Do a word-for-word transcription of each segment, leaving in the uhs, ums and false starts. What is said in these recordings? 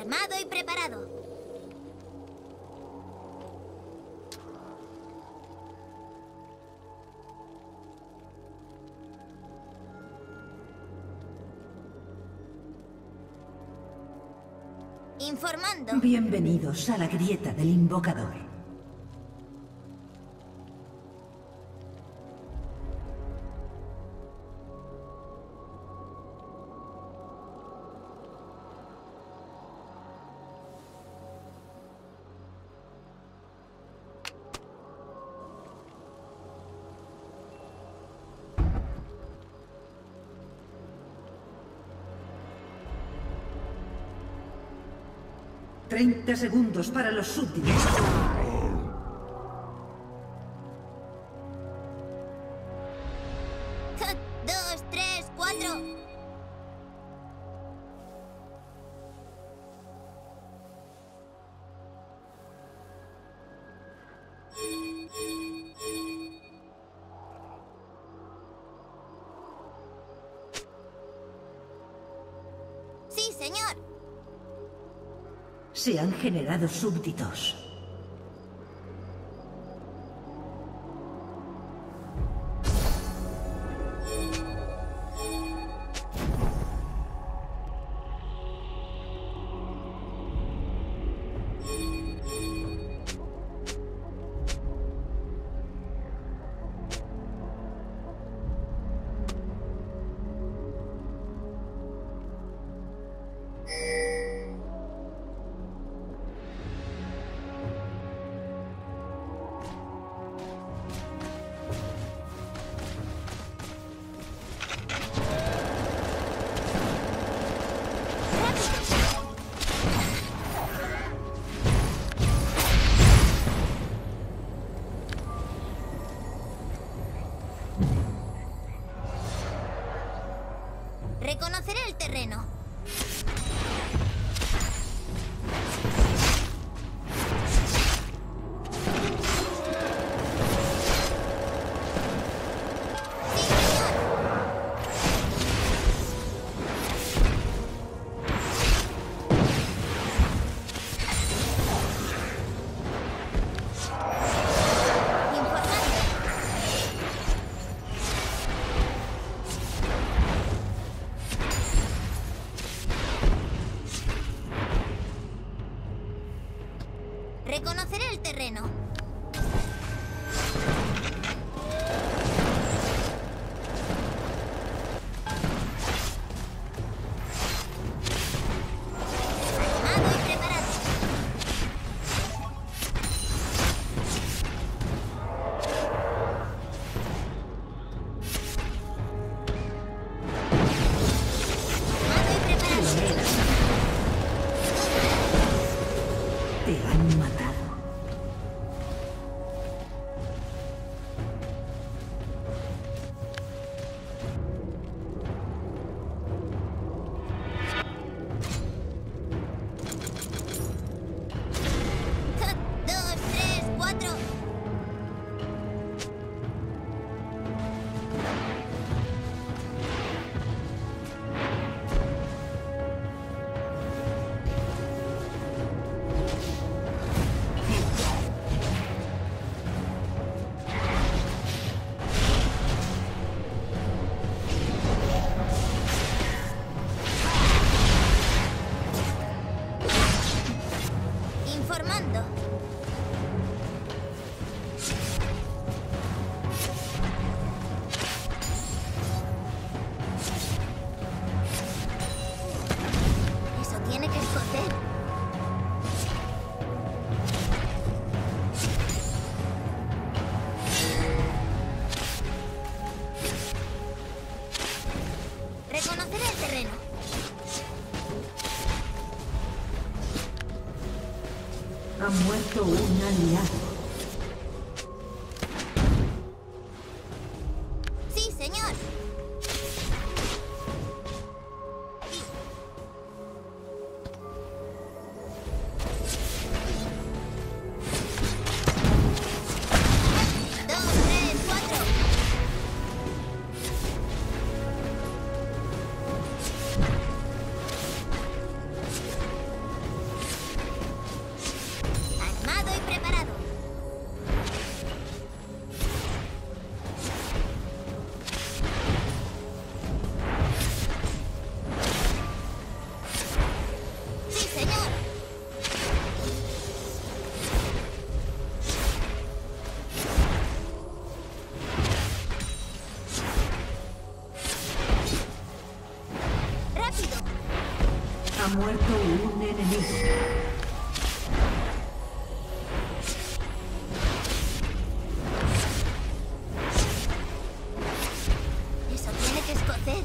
Armado y preparado. Informando. Bienvenidos a la grieta del invocador. treinta segundos para los súbditos. Dos, tres, cuatro. Sí, señor. Se han generado súbditos. Reconoceré el terreno. Reconoceré el terreno. Armado y preparado. Armado y preparado. Te han matado. Dos, tres, cuatro. Informando. Eso tiene que esconder. Reconoceré el terreno. Ha muerto un aliado. Sí, señor. Dos, tres, cuatro. muerto un enemigo. Eso tiene que escocer.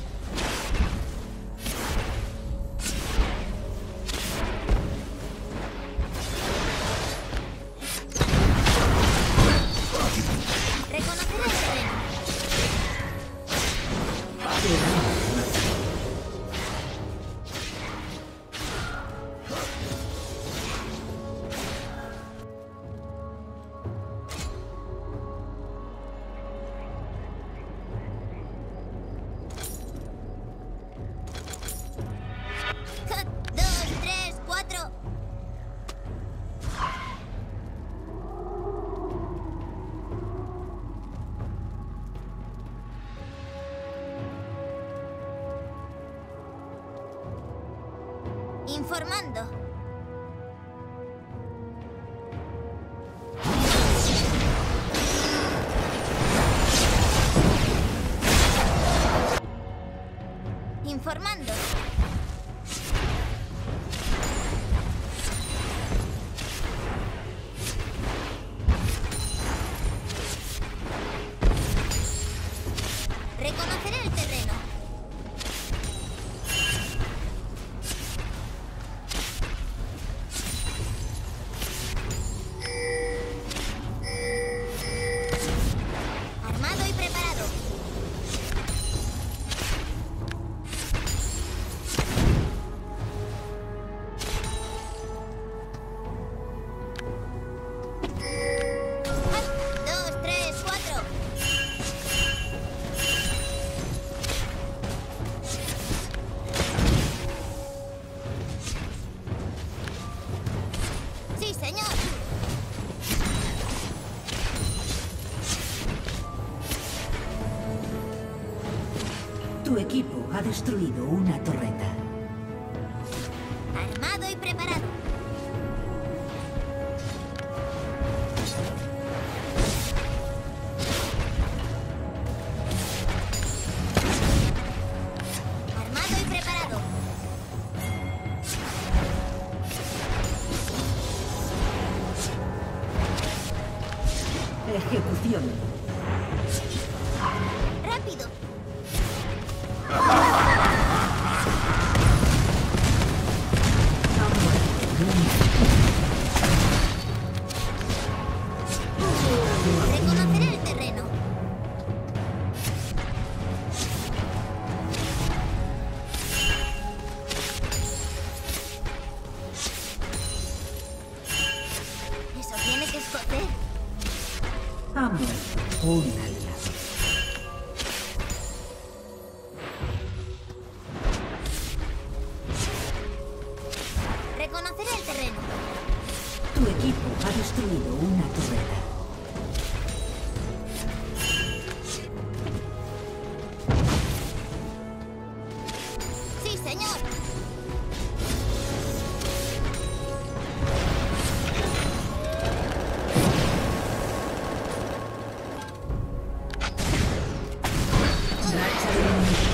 Reconocer el terreno. Dos, tres, cuatro. Informando. Informando. Reconoceré el terreno. Armado y preparado. Dos, tres, cuatro. Sí, señor. Tu equipo ha destruido una torreta. Armado y preparado. Armado y preparado. Ejecución. Rápido. Ha muerto un Reconoceré el terreno. Eso tiene que escocer. Ha muerto un aliado. Reconoceré el terreno. Tu equipo ha destruido una torreta. Sí, señor. Racha de enemigo.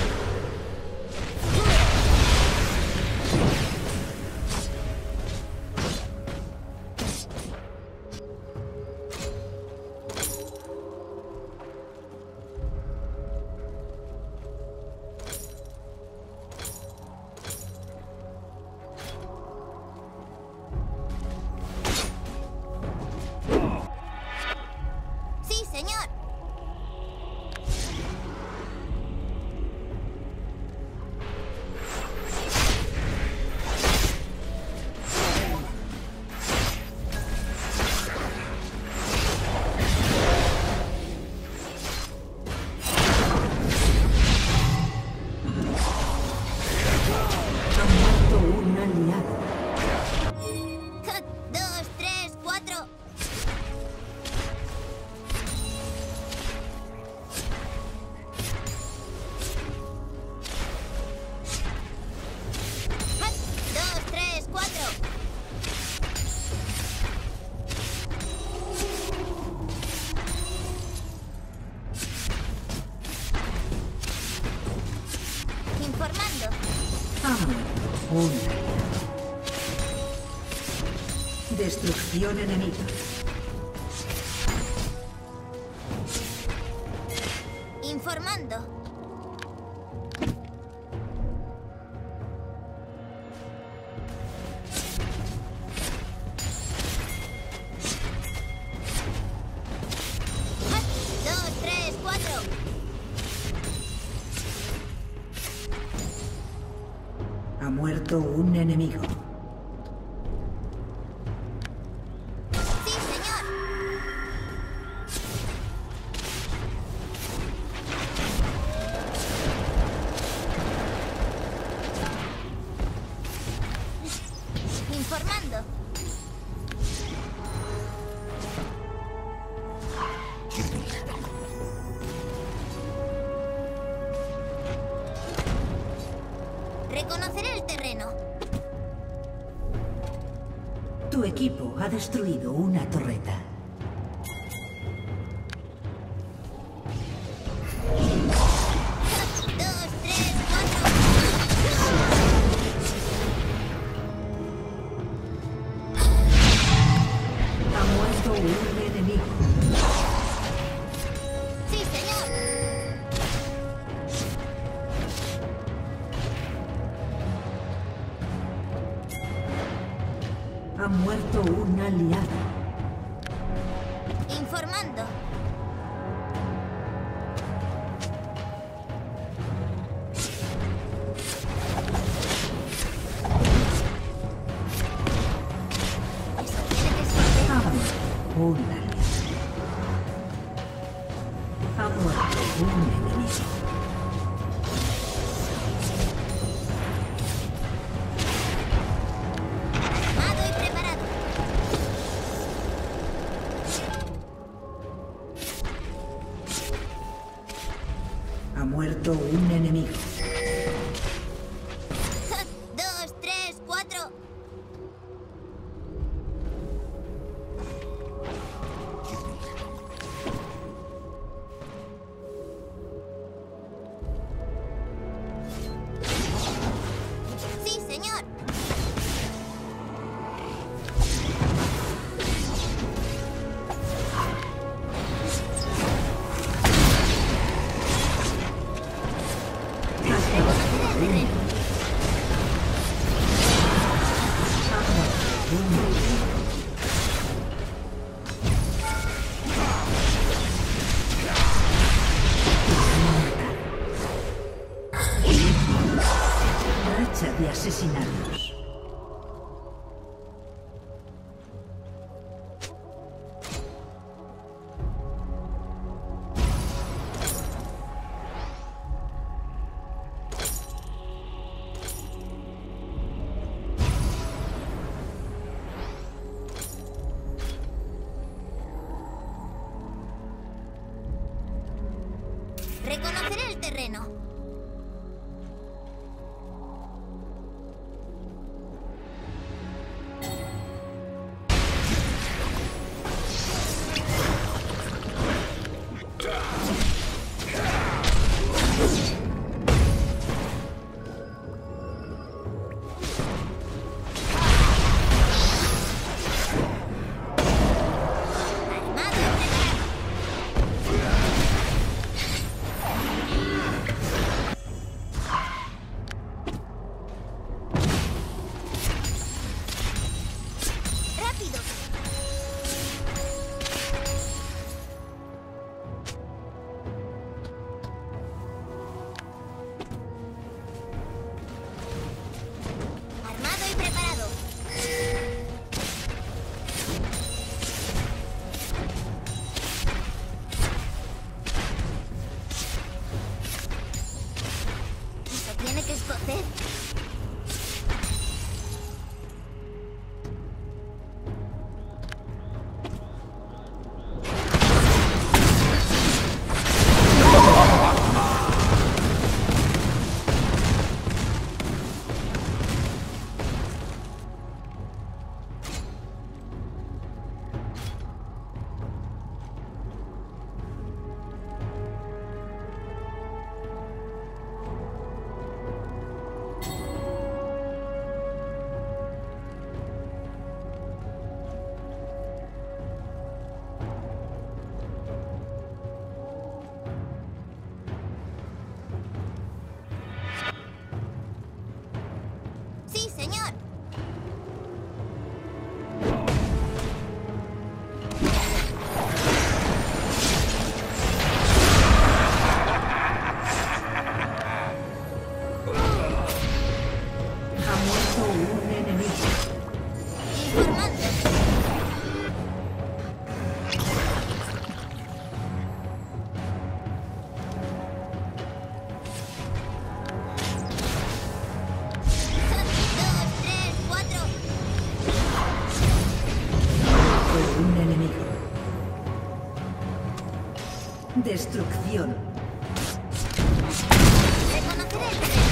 Sí, señor. Ha muerto un aliado. Dos, tres, cuatro. Dos, tres, cuatro. Informando. Ha muerto un aliado. Destrucción enemiga. Informando. Ah, Dos, tres, cuatro. Ha muerto un enemigo. Sí, señor. Informando. Reconoceré el terreno. Tu equipo ha destruido una torreta. Dos, tres, cuatro. Ha muerto un enemigo. Sí, señor. Ha muerto un aliado. Informando. Eso tiene que ser. Ha muerto un aliado. Ha muerto un enemigo. Armado y preparado. Ha muerto un enemigo. Dos, tres, cuatro. Sí, señor. Racha de asesinatos. Reconoceré el terreno. Armado y preparado. Destrucción. Reconoceré el terreno.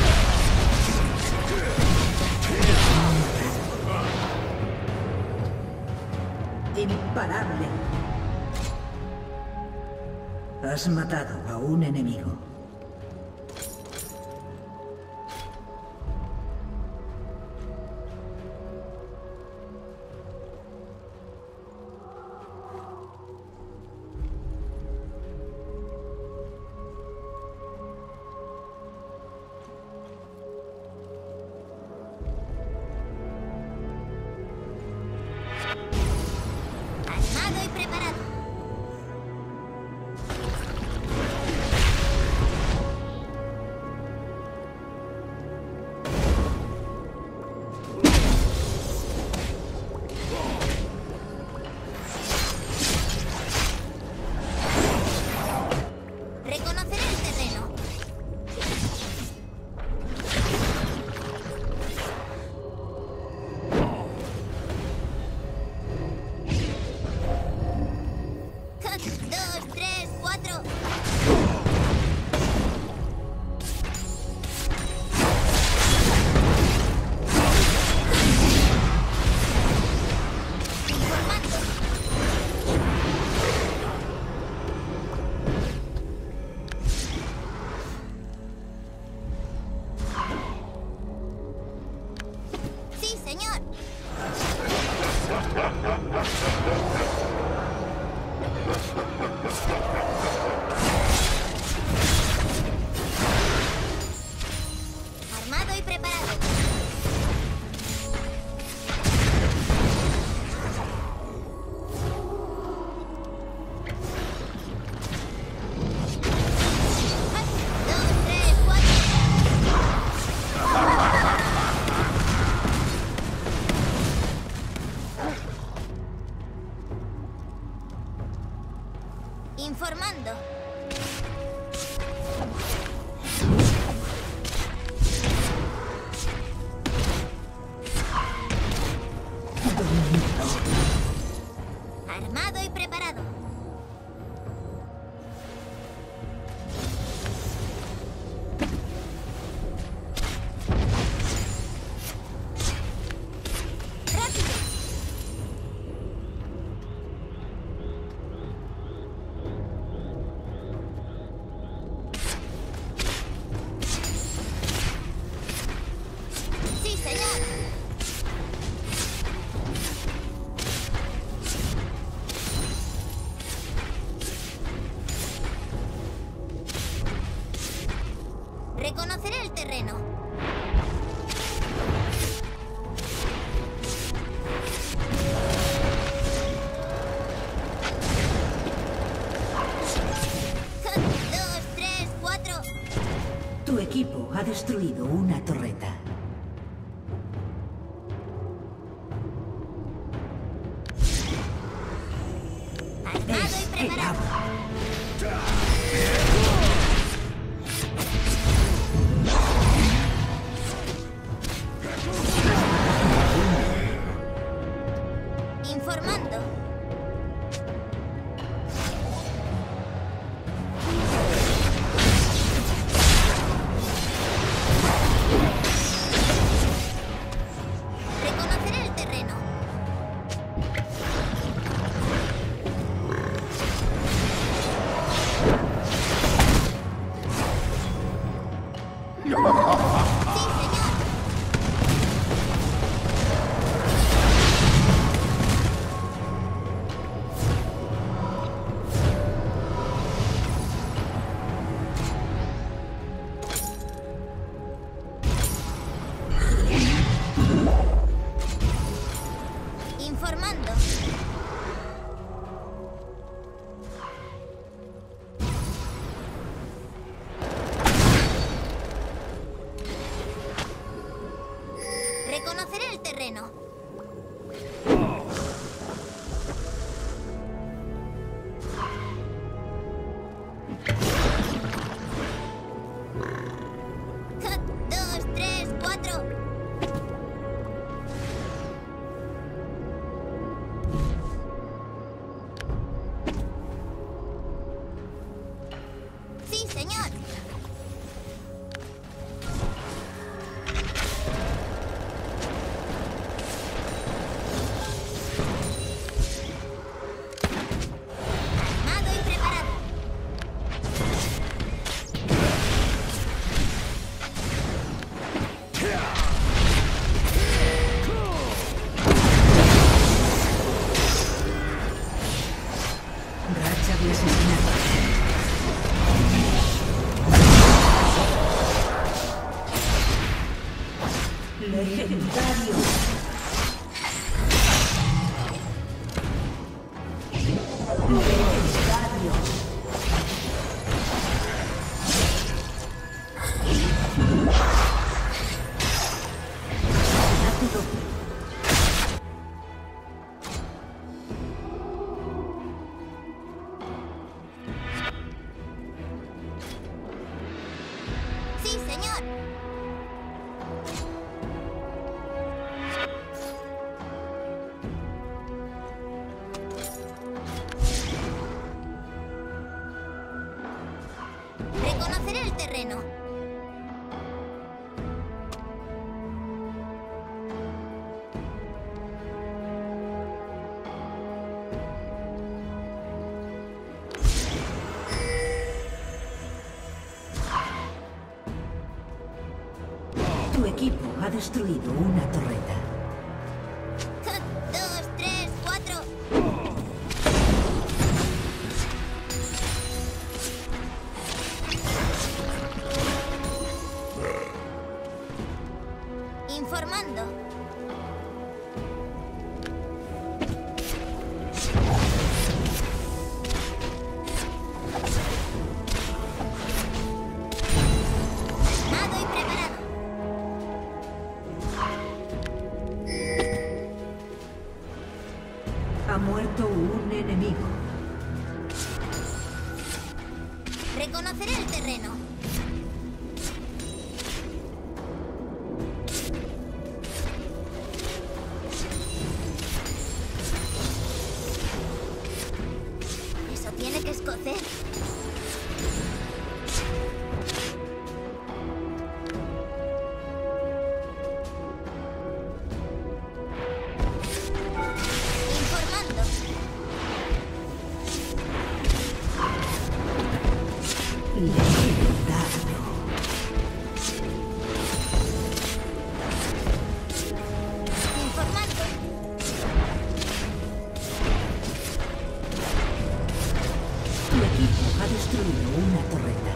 Imparable. Has matado a un enemigo. Armado y preparado. Reconoceré el terreno. Dos, tres, cuatro. Informando. Sí, señor. Armado y preparado. Dos, tres, cuatro. Informando. Armado y preparado. Rápido. Sí, señor. Reconoceré el terreno. Dos, tres, cuatro. Tu equipo ha destruido una torreta. Armado y preparado. Esperado. Informando. Reconoceré el terreno. Ataque asesinato. Legendario. Legendario. Asesinato doble. Sí, señor. Reconoceré el terreno. Tu equipo ha destruido una torreta. Dos, tres, cuatro. Informando. Armado y preparado. Ha muerto un enemigo. Reconoceré el terreno. Eso tiene que escocer. Informando. Legendario. Informando. Tu equipo ha destruido una torreta.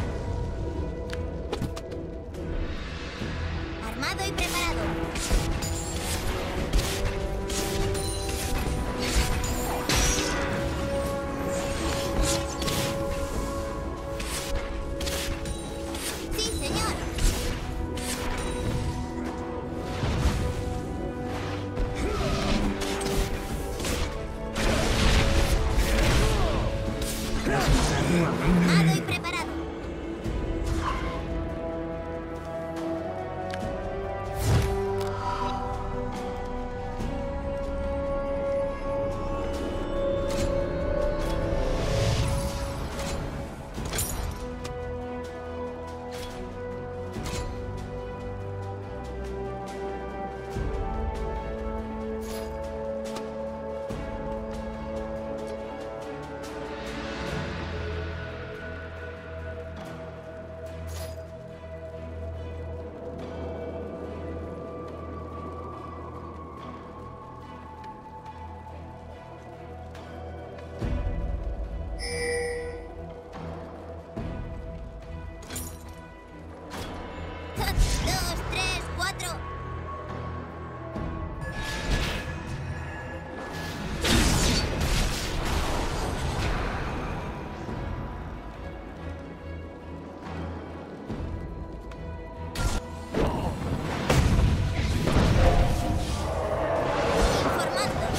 Armado y preparado. Sí, señor. Has matado a un Armado y enemigo. preparado. Dos, tres, cuatro. Informando.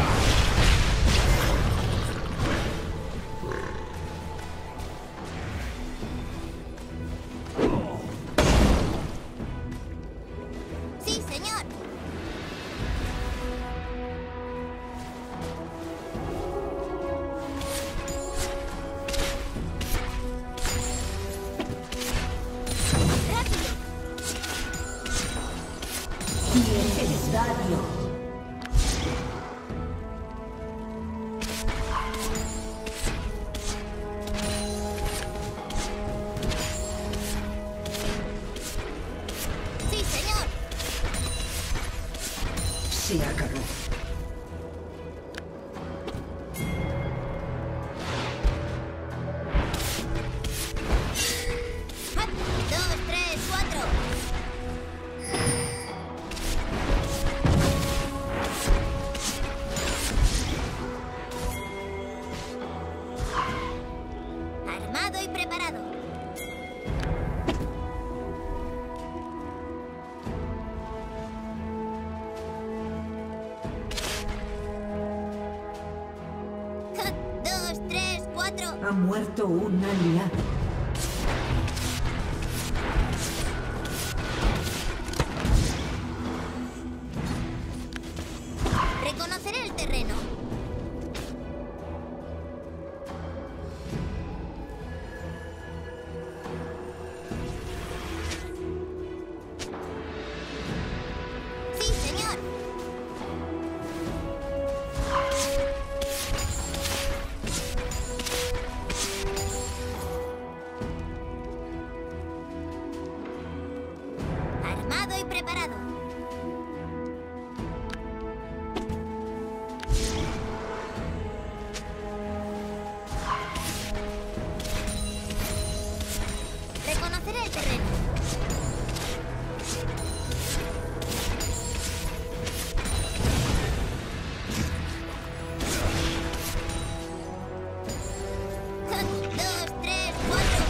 Sí, señor. Rápido. Legendario. Sí, señor. Se acabó. Ha muerto un aliado. Reconoceré el terreno. Sí, señor. Armado y preparado. Reconoceré el terreno. Un, dos, tres, cuatro.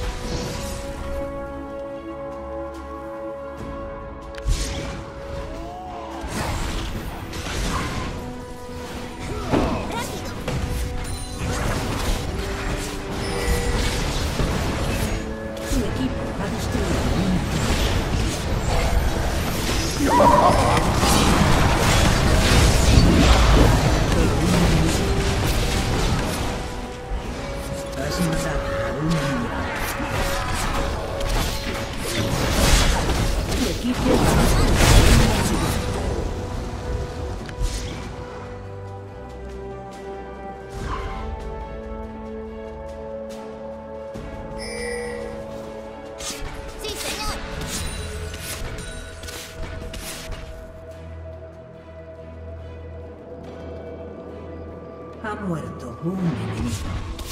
¡Rápido! Tu equipo ha destruido una Has matado a un enemigo. Tu equipo ha destruido una ciudad. Sí, señor. Ha muerto un enemigo.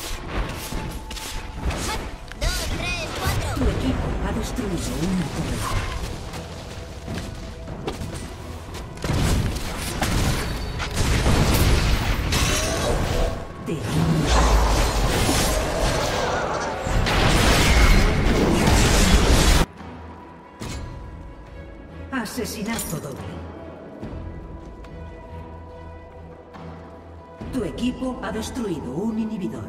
Dos, tres, Tu cuatro. equipo ha destruido una torreta. Teemo. Asesinato doble. Tu equipo ha destruido un inhibidor.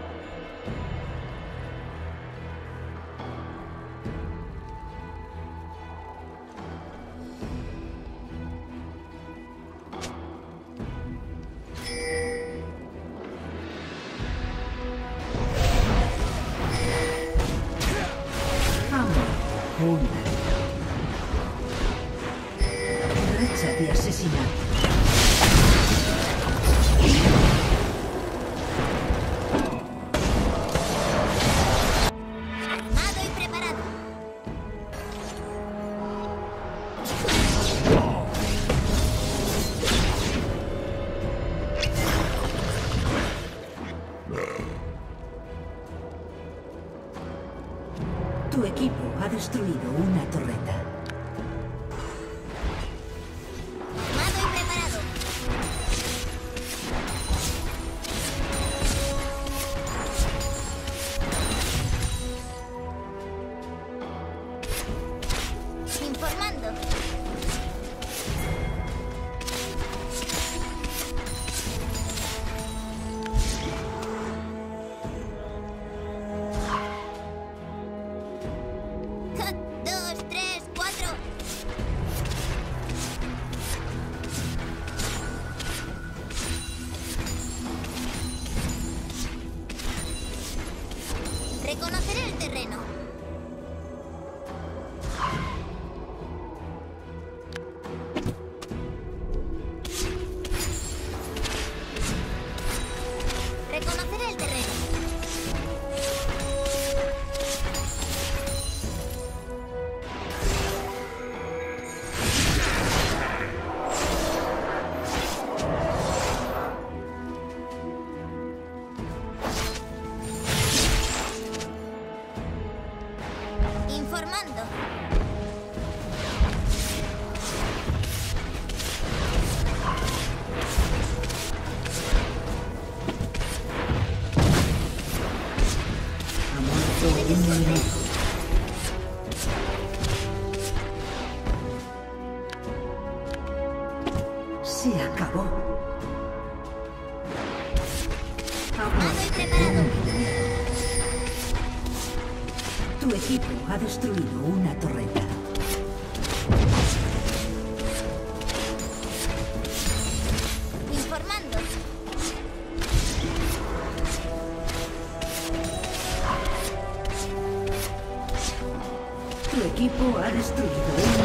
Ha muerto un aliado. Racha de asesinato. Armado y preparado. Tu equipo ha destruido una torreta. Armado y preparado. Informando. Un, dos, tres, cuatro. Reconoceré el terreno. Reconoceré el terreno. Informando. Ha muerto un enemigo. Se acabó. Ha Armado y muerto un preparado. enemigo. Tu equipo ha destruido una torreta. Informando. Tu equipo ha destruido una